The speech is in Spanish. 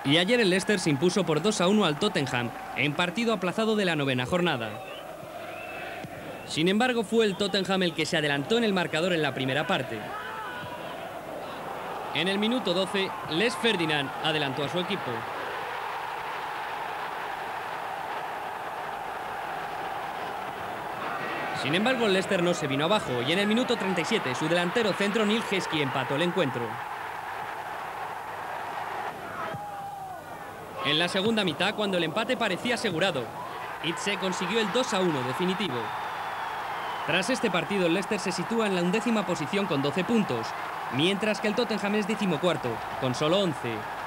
Y ayer el Leicester se impuso por 2-1 al Tottenham, en partido aplazado de la 9ª jornada. Sin embargo, fue el Tottenham el que se adelantó en el marcador en la primera parte. En el minuto 12, Les Ferdinand adelantó a su equipo. Sin embargo, el Leicester no se vino abajo y en el minuto 37 su delantero centro Neil Heskey empató el encuentro. En la segunda mitad, cuando el empate parecía asegurado, Itse consiguió el 2-1 definitivo. Tras este partido, el Leicester se sitúa en la 11ª posición con 12 puntos, mientras que el Tottenham es 14º, con solo 11.